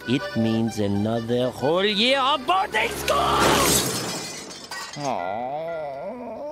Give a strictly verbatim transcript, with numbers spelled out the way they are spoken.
It means another whole year of boarding school! Aww.